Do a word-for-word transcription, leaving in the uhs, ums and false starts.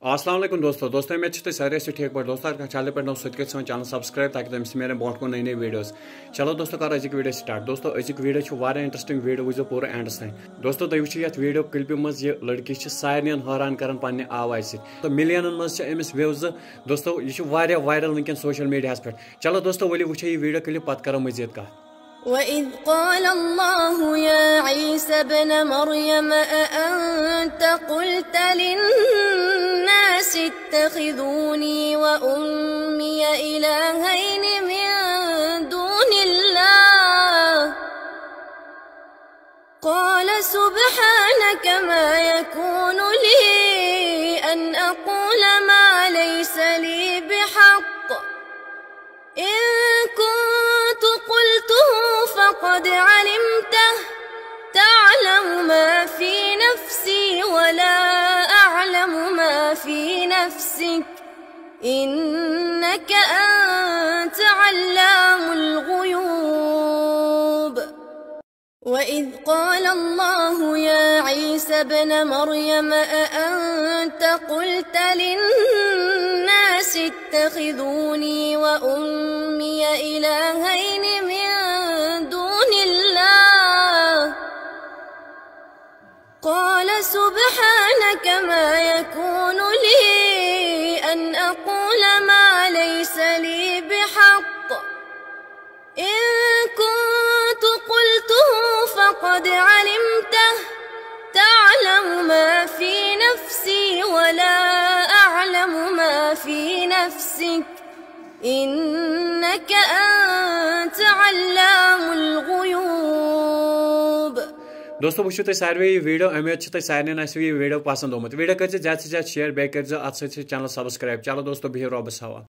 अस्सलाम वालेकुम दोस्तों दोस्तों मैं सारे से ठीक पे दोस्तों अगर चैनल पे सो सो चैनल सब्सक्राइब ताकि तुम मेरे ब्रोट को नई नई वीडियोस। चलो दोस्तों करो अजिक वीडियो स्टार्ट। दोस्तों अजिक वीडियो वारिया इंटरेस्टिंग वीडियो वो पूरा एंडस तान। दोस्तों तुम वो वीडियो क्लिप मज ये लड़की सारे हैरान कर पन्ने आवाज़ तो मिलियन मज अमिस व्यूज। दोस्तों यह वायरल वनकन सोशल मीडिया पे। चलो दोस्तों वो वो ये वीडियो क्लिप पत करो मजीद कह। وإذ قال الله يا عيسى ابن مريم أأنت قلت للناس اتخذوني وأمي إلهين من دون الله قال سبحانك ما يكون لي أن أقول ما ليس لي بحق إن كنت قلته فقد علمته تعلم ما في نفسي ولا أعلم ما في نفسك إنك أنت علام الغيوب. وإذ قال الله يا عيسى ابن مريم أأنت قلت للناس اتخذوني وأمي إلهين من دون الله قال سبحانك ما يكون لي أن أقول ما ليس لي بحق إن كنت قلته فقد علمته تعلم ما في نفسي ولا أعلم ما في نفسك إنك أنت علام الغيوب. दोस्तों वो सारे ये वीडियो उम्मीद सारे ये वीडियो पसंद आमुत वीडियो कर ज्यादा से ज्यादा शेयर बे कर चैनल सब्सक्राइब। चलो दोस्तों बिहिव रब्बस हवाले।